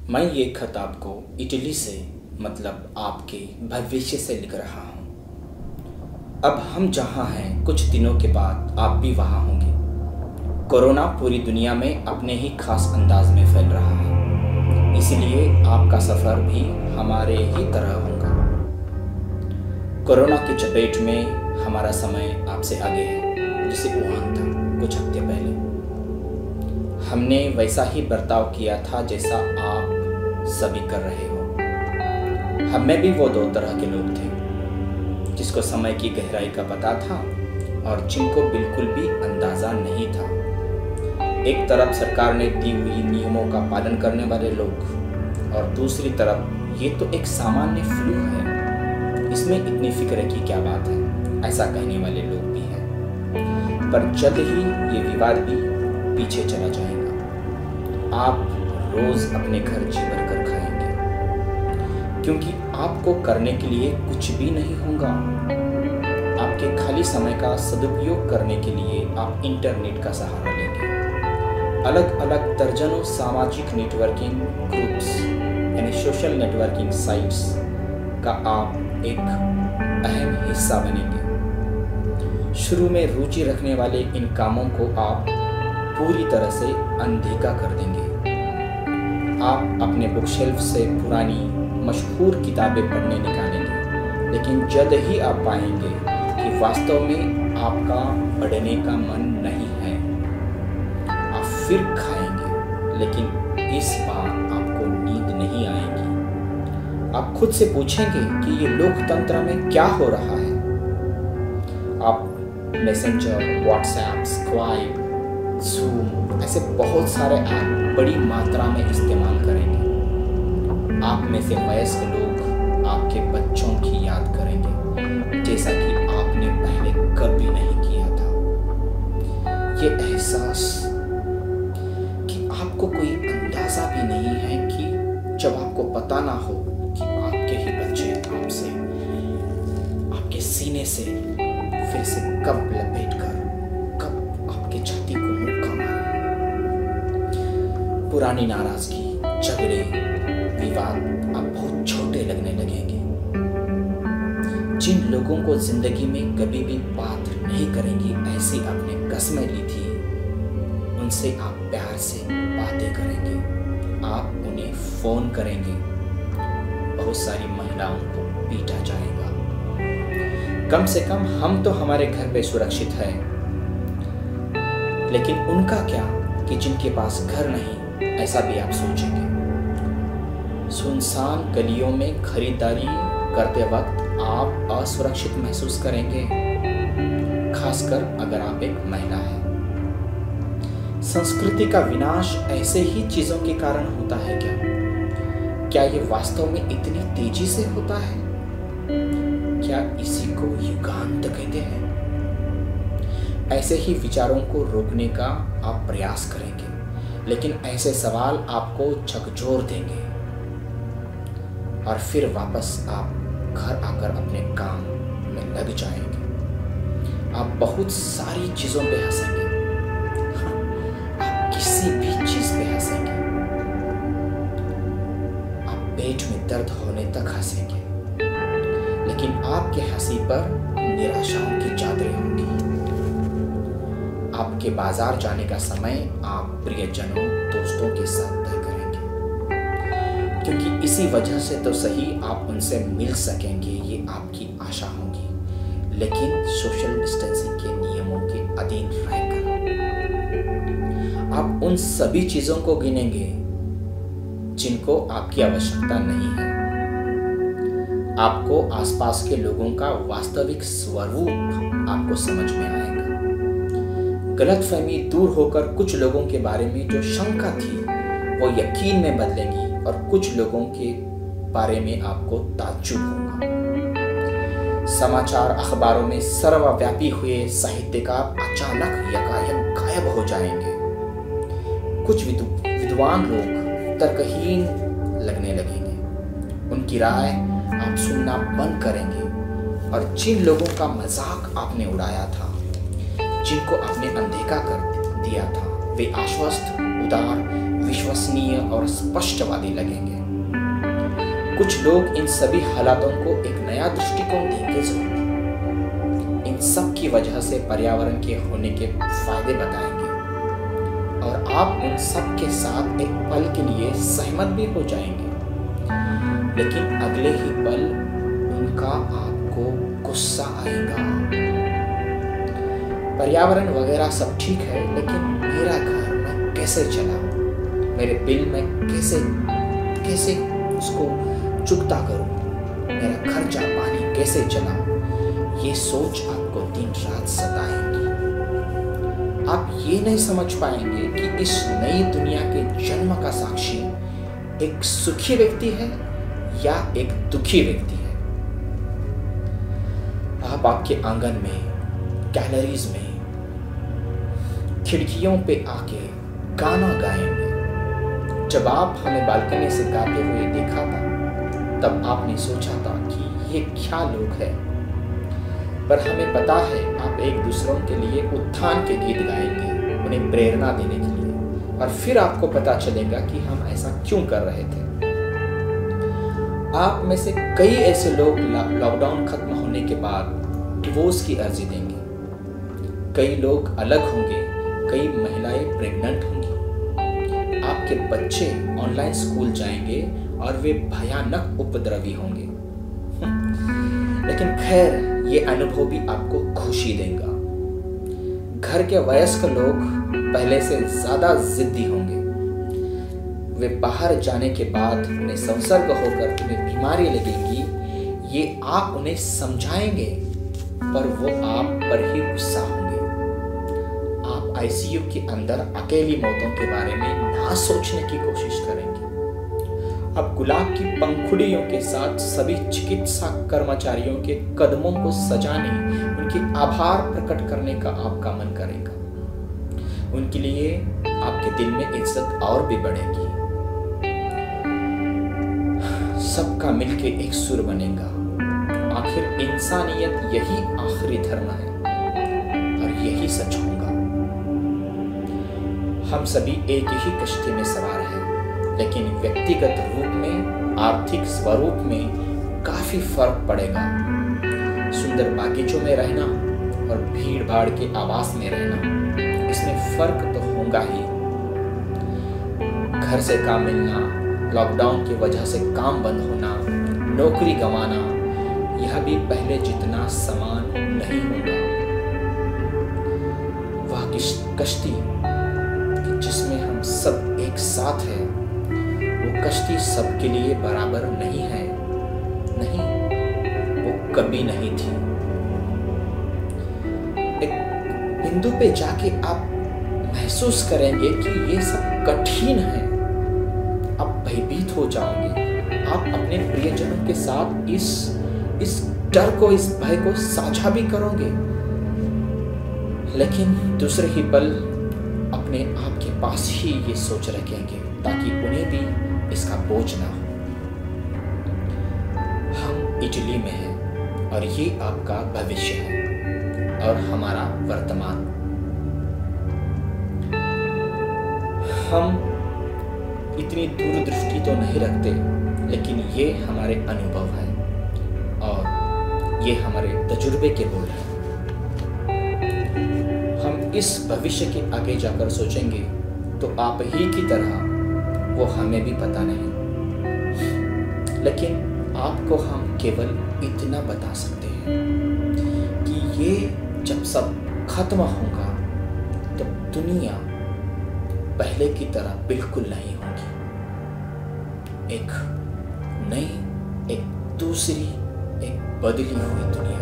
मैं ये खत आपको इटली से मतलब आपके भविष्य से लिख रहा हूँ। अब हम जहाँ हैं कुछ दिनों के बाद आप भी वहाँ होंगे। कोरोना पूरी दुनिया में अपने ही खास अंदाज में फैल रहा है, इसीलिए आपका सफ़र भी हमारे ही तरह होगा। कोरोना की चपेट में हमारा समय आपसे आगे है, जैसे वुहान था कुछ हफ्ते पहले। हमने वैसा ही बर्ताव किया था जैसा आप सभी कर रहे हो। हम में भी वो दो तरह के लोग थे, जिसको समय की गहराई का पता था और जिनको बिल्कुल भी अंदाज़ा नहीं था। एक तरफ सरकार ने दी हुई नियमों का पालन करने वाले लोग और दूसरी तरफ ये तो एक सामान्य फ्लू है, इसमें इतनी फिक्र की क्या बात है, ऐसा कहने वाले लोग भी हैं। पर जल्द ही ये विवाद भी पीछे चला जाएगा। आप रोज अपने घर जी भर कर खाएंगे, क्योंकि आपको करने के लिए कुछ भी नहीं होगा। आपके खाली समय का सदुपयोग करने के लिए आप इंटरनेट का सहारा लेंगे। अलग अलग दर्जनों सामाजिक नेटवर्किंग ग्रुप्स यानी सोशल नेटवर्किंग साइट्स का आप एक अहम हिस्सा बनेंगे। शुरू में रुचि रखने वाले इन कामों को आप पूरी तरह से अनदेखा कर देंगे। आप अपने बुक शेल्फ से पुरानी मशहूर किताबें पढ़ने निकालेंगे, लेकिन जल्द ही आप पाएंगे कि वास्तव में आपका पढ़ने का मन नहीं है। आप फिर खाएंगे, लेकिन इस बार आपको नींद नहीं आएगी। आप खुद से पूछेंगे कि ये लोकतंत्र में क्या हो रहा है। आप मैसेंजर, व्हाट्सएप, स्काइप, ज़ूम ऐसे बहुत सारे ऐप बड़ी मात्रा में इस्तेमाल करेंगे। आप में से वयस्क लोग आपके बच्चों की याद करेंगे, जैसा कि आपने पहले कभी नहीं किया था। ये एहसास कि आपको कोई अंदाज़ा भी नहीं है कि जब आपको पता ना हो कि आपके ही बच्चे आपसे आपके सीने से फिर से कब लपेटकर कब आपके छाती को मुक्का मारे। पुरानी नाराजगी, झगड़े, विवाद अब बहुत छोटे लगने लगेंगे। जिन लोगों को जिंदगी में कभी भी बात नहीं करेंगी ऐसी आपने कस्में ली थी, उनसे आप प्यार से बातें करेंगे। आप उन्हें फोन करेंगे। बहुत सारी महिलाओं को पीटा जाएगा। कम से कम हम तो हमारे घर पे सुरक्षित हैं, लेकिन उनका क्या कि जिनके पास घर नहीं, ऐसा भी आप सोचेंगे। सुनसान गलियों में खरीदारी करते वक्त आप असुरक्षित महसूस करेंगे, खासकर अगर आप एक महिला हैं। संस्कृति का विनाश ऐसे ही चीजों के कारण होता है क्या? क्या ये वास्तव में इतनी तेजी से होता है? क्या इसी को युगांत कहते हैं? ऐसे ही विचारों को रोकने का आप प्रयास करेंगे, लेकिन ऐसे सवाल आपको झकझोर देंगे और फिर वापस आप घर आकर अपने काम में लग जाएंगे। आप बहुत सारी चीज़ों पे हंसेंगे। हाँ, आप किसी भी चीज़ पे हंसेंगे। आप पेट में दर्द होने तक हंसेंगे, लेकिन आपके हंसी पर निराशाओं की चादरें होंगी। आपके बाजार जाने का समय आप प्रियजनों, दोस्तों के साथ तय करेंगे, क्योंकि इसी वजह से तो सही आप उनसे मिल सकेंगे, ये आपकी आशा होगी, लेकिन सोशल डिस्टेंसिंग के नियमों के अधीन रहकर। आप उन सभी चीजों को गिनेंगे जिनको आपकी आवश्यकता नहीं है। आपको आसपास के लोगों का वास्तविक स्वरूप आपको समझ में आएगा। गलतफहमी दूर होकर कुछ लोगों के बारे में जो शंका थी वो यकीन में बदलेंगी और कुछ लोगों के बारे में आपको ताज्जुब होगा। समाचार अखबारों में सर्वव्यापी हुए साहित्यकार अचानक यकायक गायब हो जाएंगे। कुछ विद्वान लोग तर्कहीन लगने लगेंगे। उनकी राय आप सुनना बंद करेंगे और जिन लोगों का मजाक आपने उड़ाया था, जिनको आपने अनदेखा कर दिया था, वे आश्वस्त, उदार, विश्वसनीय आत्मीय और स्पष्टवादी लगेंगे। कुछ लोग इन सभी हालातों को एक नया दृष्टिकोण देंगे जरूर। इन सब की वजह से पर्यावरण के होने के फायदे बताएंगे और आप उन सब के साथ एक पल के लिए सहमत भी हो जाएंगे, लेकिन अगले ही पल उनका आपको गुस्सा आएगा। पर्यावरण वगैरह सब ठीक है, लेकिन मेरा घर मैं कैसे चलाऊं, मेरे बिल मैं कैसे उसको चुकता करूं, मेरा खर्चा पानी कैसे चलाऊं, ये सोच आपको दिन रात सताएंगी। आप ये नहीं समझ पाएंगे कि इस नई दुनिया के जन्म का साक्षी एक सुखी व्यक्ति है या एक दुखी व्यक्ति है। आप आपके आंगन में, गैलरीज में, खिड़कियों पे आके गाना गाएंगे। जब आप हमें बालकनी से गाते हुए देखा था, तब आपने सोचा था कि ये क्या लोग हैं, पर हमें पता है आप एक दूसरों के लिए उत्थान के गीत गाएंगे, उन्हें प्रेरणा देने के लिए, और फिर आपको पता चलेगा कि हम ऐसा क्यों कर रहे थे। आप में से कई ऐसे लोग लॉकडाउन खत्म होने के बाद डिवोर्स की अर्जी देंगे। कई लोग अलग होंगे, कई महिलाएं प्रेग्नेंट होंगी, आपके बच्चे ऑनलाइन स्कूल जाएंगे और वे भयानक उपद्रवी होंगे। लेकिन खैर, ये अनुभव भी आपको खुशी देगा। घर के वयस्क लोग पहले से ज्यादा जिद्दी होंगे। वे बाहर जाने के बाद उन्हें संसर्ग होकर उन्हें बीमारी लगेगी, ये आप उन्हें समझाएंगे, पर वो आप पर ही गुस्सा होंगे। आप आईसीयू के अंदर अकेली मौतों के बारे में ना सोचने की कोशिश करेंगे। अब गुलाब की पंखुड़ियों के साथ सभी चिकित्सा कर्मचारियों के कदमों को सजाने, उनके आभार प्रकट करने का आपका मन करेगा। उनके लिए आपके दिल में इज्जत और भी बढ़ेगी। सबका मिलके एक सुर बनेगा। आखिर इंसानियत यही आखिरी धर्म है और यही सच होगा। हम सभी एक ही कश्ती में सवार हैं, लेकिन व्यक्तिगत रूप में, आर्थिक स्वरूप में काफी फर्क पड़ेगा। सुंदर बागीचों में रहना और भीड़ भाड़ के आवास में रहना, इसमें फर्क तो होगा ही। घर से काम मिलना, लॉकडाउन की वजह से काम बंद होना, नौकरी गंवाना, यह भी पहले जितना समान नहीं होगा। वह कश्ती जिसमें हम सब एक साथ हैं, वो कश्ती सबके लिए बराबर नहीं है। नहीं, वो कभी नहीं थी। एक बिंदु पे जाके आप महसूस करेंगे कि ये सब कठिन है। आप भयभीत हो जाओगे। आप अपने प्रियजनों के साथ इस डर को, इस भय को साझा भी करोगे, लेकिन दूसरे ही पल अपने आप के पास ही ये सोच रखेंगे ताकि उन्हें भी इसका बोझ ना हो। हम इटली में हैं और ये आपका भविष्य है और हमारा वर्तमान। हम इतनी दूरदृष्टि तो नहीं रखते, लेकिन ये हमारे अनुभव है और ये हमारे तजुर्बे के बोल हैं। हम इस भविष्य के आगे जाकर सोचेंगे तो आप ही की तरह वो हमें भी पता नहीं, लेकिन आपको हम केवल इतना बता सकते हैं कि ये जब सब खत्म होगा तो दुनिया पहले की तरह बिल्कुल नहीं होगी। एक नई, एक दूसरी, एक बदली हुई दुनिया